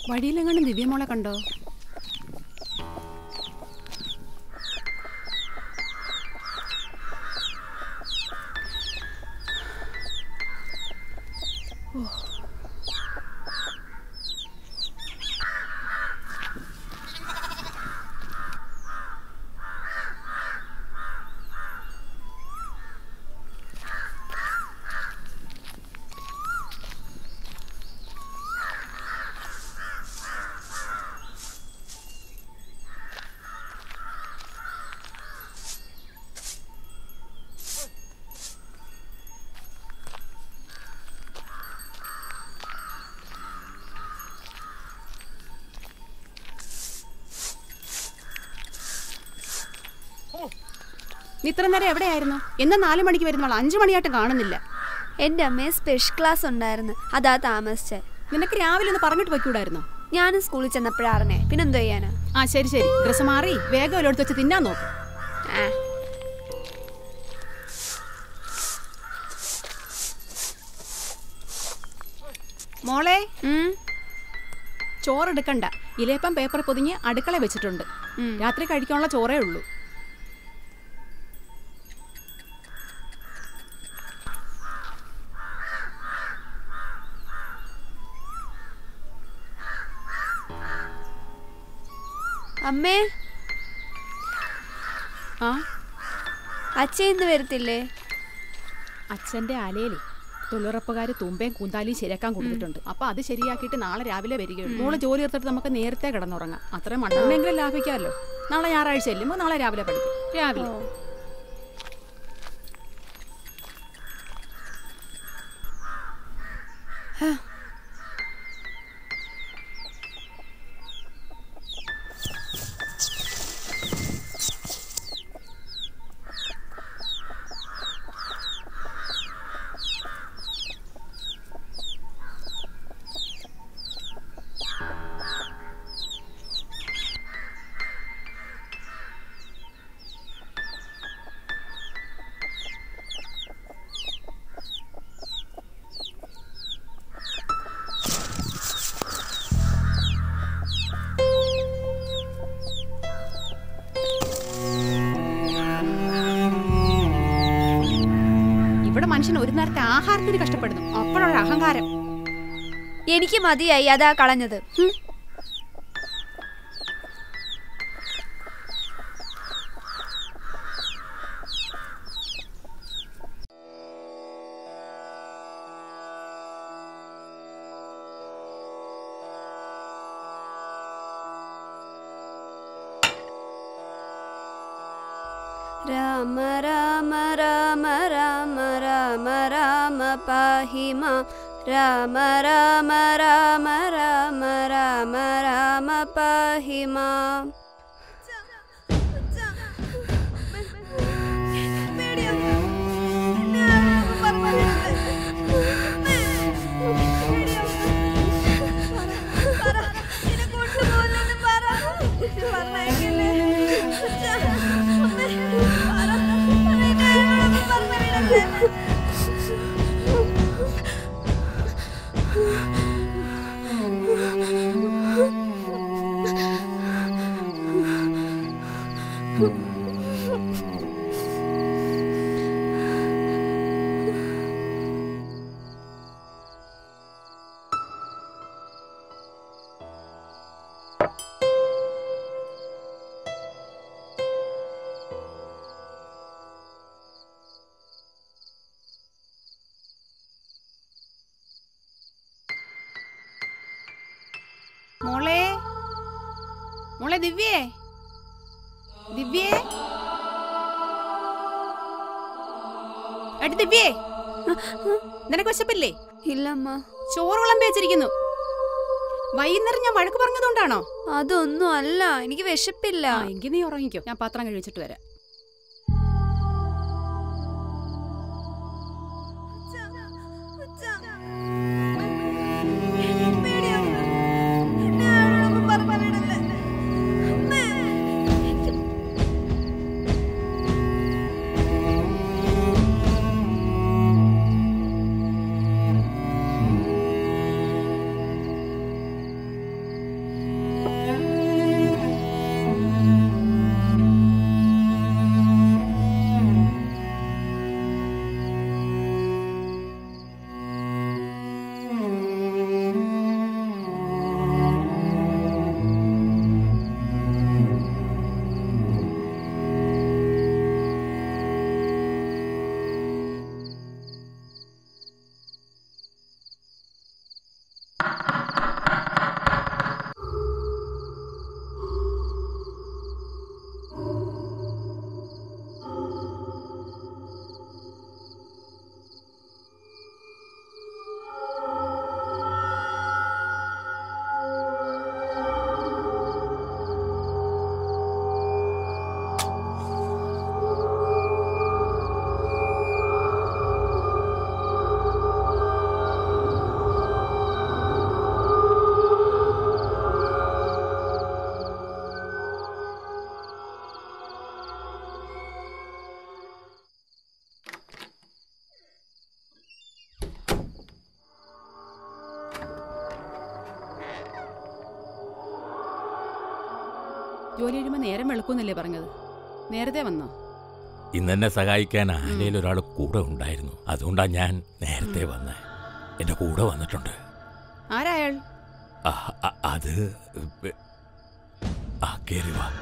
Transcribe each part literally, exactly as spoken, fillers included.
വഴിയിലെങ്ങാനും ദിവ്യമോളെ കണ്ടോ? നീ ഇത്ര നേരം എവിടെയായിരുന്നു? എന്നാ നാലു മണിക്ക് വരുന്നോളൂ, അഞ്ചു മണിയായിട്ട് കാണുന്നില്ല. എൻ്റെ അമ്മയെ സ്പെഷ്യൽ ക്ലാസ് ഉണ്ടായിരുന്നു, അതാ താമസിച്ചേ. നിനക്ക് രാവിലെ ഒന്ന് പറഞ്ഞിട്ട് വെക്കൂടായിരുന്നോ? ഞാനും സ്കൂളിൽ ചെന്നപ്പോഴാറിനെ, പിന്നെന്തോ ചെയ്യാനാ? ആ ശരി ശരി, ഡ്രസ്സ് മാറി വേഗം ഒരിടത്ത് വെച്ച് തിന്നാൻ നോക്കും. മോളെ, ചോറെടുക്കണ്ട, ഇലേപ്പം പേപ്പർ പൊതിഞ്ഞ് അടുക്കള വെച്ചിട്ടുണ്ട്. രാത്രി കഴിക്കാനുള്ള ചോറേ ഉള്ളൂ. അമ്മേ, ആ അച്ഛൻ ഇന്ന് വരത്തില്ലേ? അച്ഛൻ്റെ അലയില് തൊഴിലുറപ്പുകാർ തുമ്പയും കൂന്താലിയും ശരിയാക്കാൻ കൊടുത്തിട്ടുണ്ട്. അപ്പൊ അത് ശരിയാക്കിയിട്ട് നാളെ രാവിലെ വരികയുള്ളൂ. മോള് ജോലി എടുത്തിട്ട് നമുക്ക് നേരത്തെ കിടന്നുറങ്ങാം. അത്ര മണ്ണെങ്കിലും ലാഭിക്കാമല്ലോ. നാളെ ഞായറാഴ്ച ചെല്ലുമ്പോൾ നാളെ രാവിലെ പഠിക്കും. രാവിലെ മനുഷ്യൻ ഒരു നേരത്തെ ആഹാരത്തിന് കഷ്ടപ്പെടുന്നു, അപ്പോഴൊരു അഹങ്കാരം. എനിക്ക് മതിയായി, അതാ കളഞ്ഞത്. രാമ രാമ രാമ രാമ രാമ രാമ പാഹി മാം. രാമ രാമ രാമ രാമ രാമ രാമ പാഹി മാം. മോളെ, മോളെ ദിവ്യേ, ദിവ്യേ, എടി ദിവ്യേ, നിനക്ക് വിശപ്പില്ലേ? ഇല്ലമ്മ. ചോറ് വിളമ്പി വെച്ചിരിക്കുന്നു. വൈകുന്നേരം ഞാൻ വഴക്ക് പറഞ്ഞതുകൊണ്ടാണോ? അതൊന്നും അല്ല, എനിക്ക് വിശപ്പില്ല. എങ്കിൽ നീ ഉറങ്ങിക്കോ, ഞാൻ പാത്രം കഴിച്ചിട്ട് വരാം. ജോലി കഴിയുമ്പോൾ നേരം വെളുക്കുന്നില്ലേ പറഞ്ഞത്? നേരത്തെ വന്നോ? ഇന്നെന്നെ സഹായിക്കാൻ ആലയിൽ ഒരാൾ കൂടെ ഉണ്ടായിരുന്നു. അതുകൊണ്ടാണ് ഞാൻ നേരത്തെ വന്നേ. എൻ്റെ കൂടെ വന്നിട്ടുണ്ട്. ആരായാൾ? അത് ആ കേറി വാ.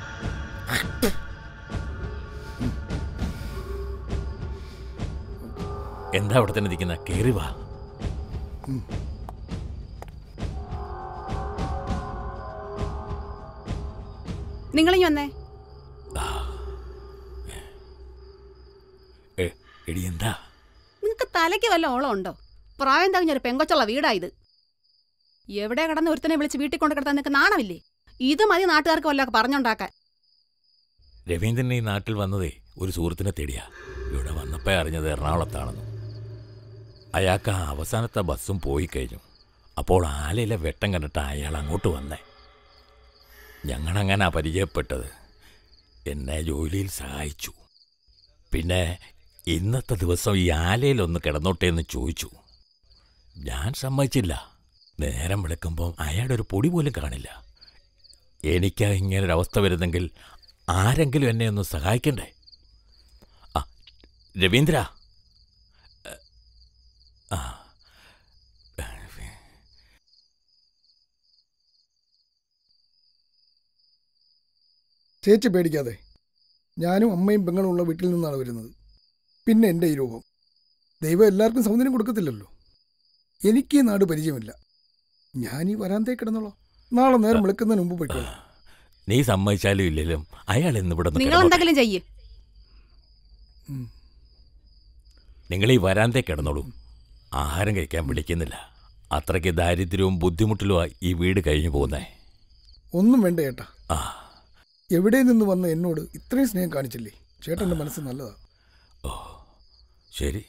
എന്താ അവിടെ തന്നെ ഇരിക്കുന്ന? കേറി വാ. നിങ്ങളിങ്ങ് വന്നേ. എടി എന്താ? നിങ്ങക്ക് തലയ്ക്ക് വല്ല ഓളം ഉണ്ടോ? പ്രായം തകഞ്ഞൊരു പെങ്കൊച്ചുള്ള വീടായത്. എവിടെ കിടന്ന് ഒരുത്തനെ വിളിച്ച് വീട്ടിൽ കൊണ്ട് കിടത്താൻ നിനക്ക് നാണമില്ലേ? ഇത് മതി നാട്ടുകാർക്ക് വല്ലതൊക്കെ പറഞ്ഞുണ്ടാക്കാൻ. രവീന്ദ്രൻ ഈ നാട്ടിൽ വന്നതേ ഒരു സുഹൃത്തിനെ തേടിയാ. ഇവിടെ വന്നപ്പോ അറിഞ്ഞത് എറണാകുളത്താണെന്ന്. അയാൾക്ക് ആ അവസാനത്തെ ബസ്സും പോയി കഴിഞ്ഞു. അപ്പോൾ ആലയിലെ വെട്ടം കണ്ടിട്ട് അയാൾ അങ്ങോട്ട് വന്നേ. ഞങ്ങളങ്ങനെ പരിചയപ്പെട്ടത്. എന്നെ ജോലിയിൽ സഹായിച്ചു. പിന്നെ ഇന്നത്തെ ദിവസം ഈ ആലയിലൊന്ന് കിടന്നോട്ടെ എന്ന് ചോദിച്ചു. ഞാൻ സമ്മതിച്ചില്ല. നേരം വിളിക്കുമ്പോൾ അയാളുടെ ഒരു പൊടി പോലും കാണില്ല. എനിക്ക് ഇങ്ങനൊരവസ്ഥ വരുന്നെങ്കിൽ ആരെങ്കിലും എന്നെ ഒന്ന് സഹായിക്കണ്ടേ? ആ രവീന്ദ്ര, ആ ചേച്ചി പേടിക്കാതെ. ഞാനും അമ്മയും പെങ്ങളും ഉള്ള വീട്ടിൽ നിന്നാണ് വരുന്നത്. പിന്നെ എൻ്റെ ഈ രൂപം. ദൈവം എല്ലാവർക്കും സൗന്ദര്യം കൊടുക്കത്തില്ലല്ലോ. എനിക്ക് ഈ നാട് പരിചയമില്ല. ഞാൻ ഈ വരാന്തേ കിടന്നോളാം. നാളെ നേരം വിളിക്കുന്നതിന് മുമ്പ് പോയിക്കോളാം. നീ സമ്മതിച്ചാലും ഇല്ലെങ്കിലും അയാൾ ഇന്നിവിടെ നിങ്ങൾ എന്തെങ്കിലും ചെയ്യ്. നിങ്ങൾ ഈ വരാന്തേ കിടന്നോളൂ. ആഹാരം കഴിക്കാൻ വിളിക്കുന്നില്ല. അത്രയ്ക്ക് ദാരിദ്ര്യവും ബുദ്ധിമുട്ടിലുമായി ഈ വീട് കഴിഞ്ഞു പോകുന്നേ. ഒന്നും വേണ്ട ചേട്ടാ. ആ എവിടെ നിന്ന് വന്ന് എന്നോട് ഇത്രയും സ്നേഹം കാണിച്ചില്ലേ? ചേട്ടൻ്റെ മനസ്സ് നല്ലതാ. ഓ ശരി.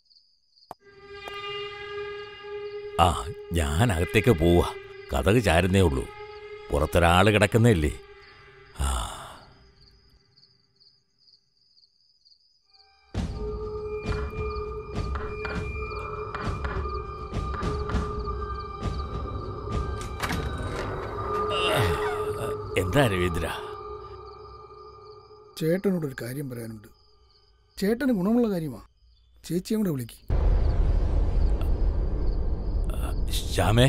ആ ഞാൻ അകത്തേക്ക് പോവാ. കഥക് ചാരുന്നേ ഉള്ളൂ. പുറത്തൊരാൾ കിടക്കുന്നേല്ലേ. ആ എന്താ രവീന്ദ്ര? ചേട്ടനോടൊരു കാര്യം പറയാനുണ്ട്. ചേട്ടന് ഗുണമുള്ള കാര്യമാണ്. ചേച്ചിയും കൂടെ വിളിക്ക്. ശ്യാമേ,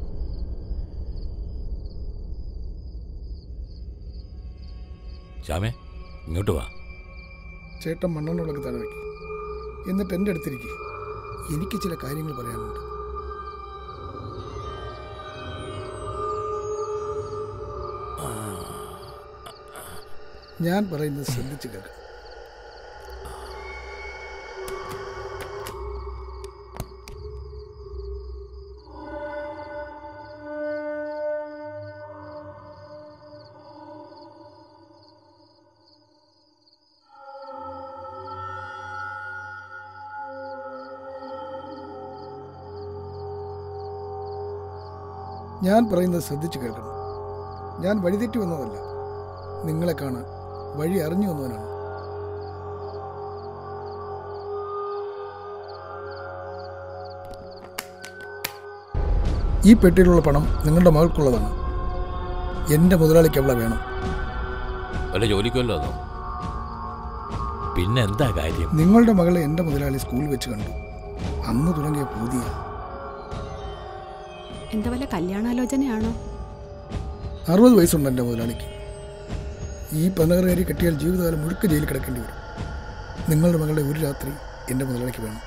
ശ്യാമേ ഇങ്ങോട്ട് വാ. ചേട്ടൻ മണ്ണെണ്ണ വിളക്ക് തല വയ്ക്ക്. എന്നിട്ട് എൻ്റെ അടുത്തിരിക്കുക. എനിക്ക് ചില കാര്യങ്ങൾ പറയാനുണ്ട്. ഞാൻ പറയുന്നത് ശ്രദ്ധിച്ച് കേൾക്കാം. ഞാൻ പറയുന്നത് ശ്രദ്ധിച്ച് കേൾക്കണം. ഞാൻ വഴിതെറ്റി വന്നതല്ല. നിങ്ങളെ കാണാൻ വഴി അറിഞ്ഞു വന്നവനാണ്. ഈ പെട്ടിയിലുള്ള പണം നിങ്ങളുടെ മകൾക്കുള്ളതാണ്. എൻ്റെ മുതലാളിക്ക് അവളെ വേണം. വല്ല ജോലിക്കല്ലോ അതോ? പിന്നെ എന്താ കാര്യം? നിങ്ങളുടെ മകളെ എൻ്റെ മുതലാളി സ്കൂളിൽ വെച്ച് കണ്ടു. അന്ന് തുടങ്ങിയ പൂതിയ. എന്താ വല്ല കല്യാണാലോചനയാണോ? അറുപത് വയസ്സുണ്ട് എൻ്റെ മുതലാളിക്ക്. ഈ പനകറുകാരി കെട്ടിയാൽ ജീവിതകാലം മുഴുക്ക ജയിലിൽ കിടക്കേണ്ടി വരും. നിങ്ങളുടെ മകളുടെ ഒരു രാത്രി എൻ്റെ മുതലാളിക്ക് വേണം.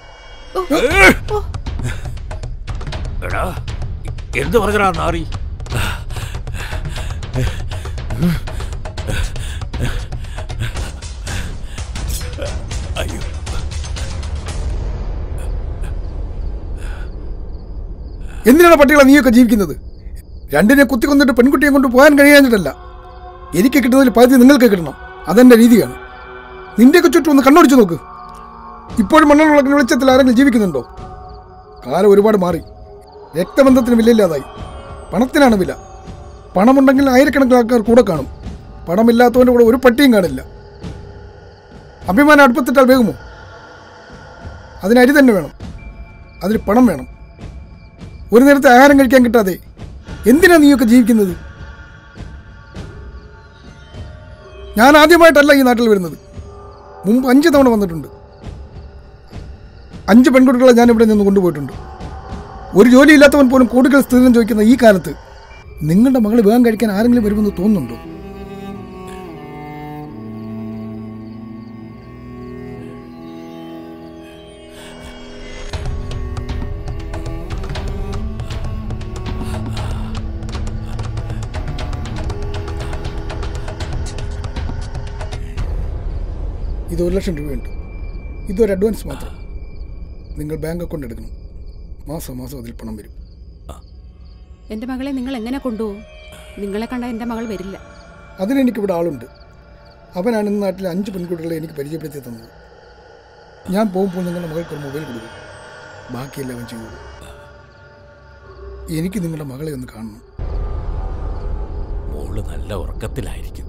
എന്ത് പറഞ്ഞാ നാറി? അയ്യോ, എന്തിനാണ് പട്ടികളെ നീയൊക്കെ ജീവിക്കുന്നത്? രണ്ടിനെ കുത്തിക്കൊന്നിട്ട് പെൺകുട്ടിയെ കൊണ്ട് പോകാൻ കഴിയാഞ്ഞിട്ടല്ല. എനിക്ക് കിട്ടുന്നതിൽ പകുതി നിങ്ങൾക്ക് കിട്ടണം. അതെൻ്റെ രീതിയാണ്. നിന്റെയൊക്കെ ചുറ്റും ഒന്ന് കണ്ണോടിച്ചു നോക്ക്. ഇപ്പോഴും മണ്ണെണ്ണ വെളിച്ചത്തിൽ ആരെങ്കിലും ജീവിക്കുന്നുണ്ടോ? കാലം ഒരുപാട് മാറി. രക്തബന്ധത്തിന് വിലയില്ലാതായി. പണത്തിനാണ് വില. പണമുണ്ടെങ്കിൽ ആയിരക്കണക്കിന് ആൾക്കാർ കൂടെ കാണും. പണമില്ലാത്തവൻ്റെ കൂടെ ഒരു പട്ടിയും കാണില്ല. അഭിമാനം അടുപ്പത്തിട്ടാൽ വേഗമോ? അതിന് അരി തന്നെ വേണം. അതിന് പണം വേണം. ഒരു നേരത്തെ ആഹാരം കഴിക്കാൻ കിട്ടാതെ എന്തിനാ നീയൊക്കെ ജീവിക്കുന്നത്? ഞാൻ ആദ്യമായിട്ടല്ല ഈ നാട്ടിൽ വരുന്നത്. മുമ്പ് അഞ്ച് തവണ വന്നിട്ടുണ്ട്. അഞ്ച് പെൺകുട്ടികളെ ഞാൻ ഇവിടെ നിന്ന് കൊണ്ടുപോയിട്ടുണ്ട്. ഒരു ജോലി ഇല്ലാത്തവൻ പോലും കൂടുതൽ സ്ത്രീധനം ചോദിക്കുന്ന ഈ കാലത്ത് നിങ്ങളുടെ മകൾ വിവാഹം കഴിക്കാൻ ആരെങ്കിലും വരുമെന്ന് തോന്നുന്നുണ്ടോ? ഇത് ഒരു ലക്ഷം രൂപയുണ്ട്. ഇതൊരു അഡ്വാൻസ് മാത്രം. നിങ്ങൾ ബാങ്ക് അക്കൗണ്ട് എടുക്കണം. മാസം മാസം അതിൽ പണം വരും. എൻ്റെ മകളെ നിങ്ങൾ എങ്ങനെ കൊണ്ടുപോകും? നിങ്ങളെ കണ്ടാൽ എൻ്റെ മകൾ വരില്ല. അതിനെനിക്കിവിടെ ആളുണ്ട്. അവനാണ് ഇന്ന് നാട്ടിലെ അഞ്ച് പെൺകുട്ടികളെ എനിക്ക് പരിചയപ്പെടുത്തി തന്നത്. ഞാൻ പോകുമ്പോൾ നിങ്ങളുടെ മകൾക്ക് ഒരു മൊബൈൽ കൊടുക്കും. ബാക്കിയെല്ലാം അവൻ ചെയ്തു. എനിക്ക് നിങ്ങളുടെ മകളെ ഒന്ന് കാണണം. മോള് നല്ല ഉറക്കത്തിലായിരിക്കും.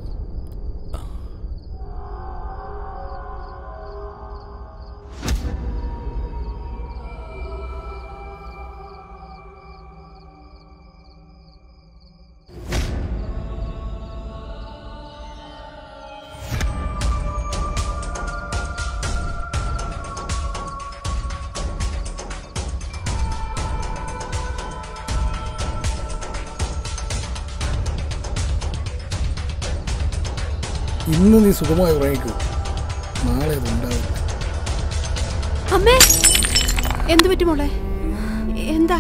ഇന്ന് നീ സുഖമായി ഉറങ്ങിക്കൂ. നാളെ അതുണ്ടാവില്ല. അമ്മേ, എന്തു പറ്റി മോളെ? എന്താ?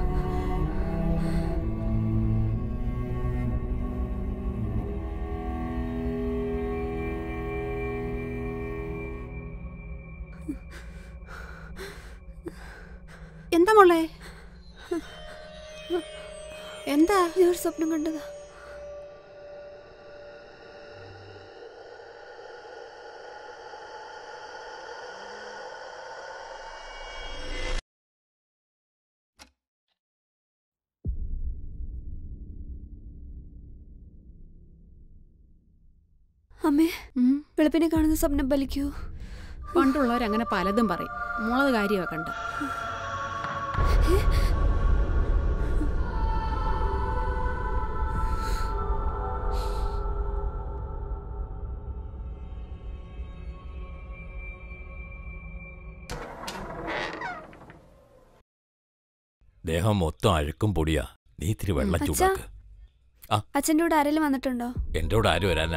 എന്താ മോളെ? എന്താ? ഞാൻ ഒരു സ്വപ്നം കണ്ടതാ. അമ്മേ, വെളുപ്പിനെ കാണുന്ന സ്വപ്നം ഫലിക്കൂ? പണ്ടുള്ളവരങ്ങനെ പലതും പറയും. മോളത് കാര്യമാണ് കണ്ട. ദേഹം മൊത്തം അഴുക്കും പൊടിയാ. നീ ഇത്തിരി വെള്ളം ചൂടാക്ക്. അച്ഛൻ്റെ കൂടെ ആരെങ്കിലും വന്നിട്ടുണ്ടോ? എൻ്റെ കൂടെ ആര് വരാനാ?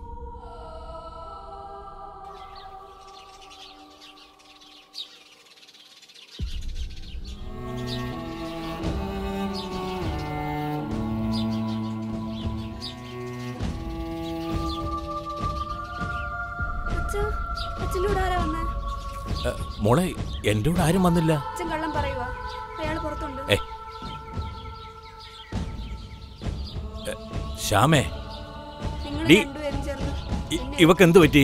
മോളെ, എൻ്റെ കൂടെ ആരും വന്നില്ല. അച്ഛൻ കള്ളം പറയുവാ. അയാൾ പുറത്തുണ്ട്. ശ്യാമേ, ഇവക്ക് എന്ത് പറ്റി?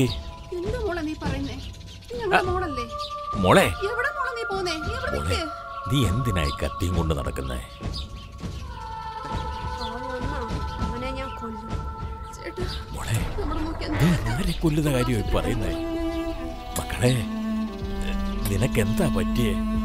മോളെ, നീ എന്തിനായി കത്തിയും കൊണ്ട് നടക്കുന്നേ? മോളെ, നീ ആരെ കൊല്ലുന്ന കാര്യമായി പറയുന്നേ? മക്കളെ, നിനക്കെന്താ പറ്റിയേ?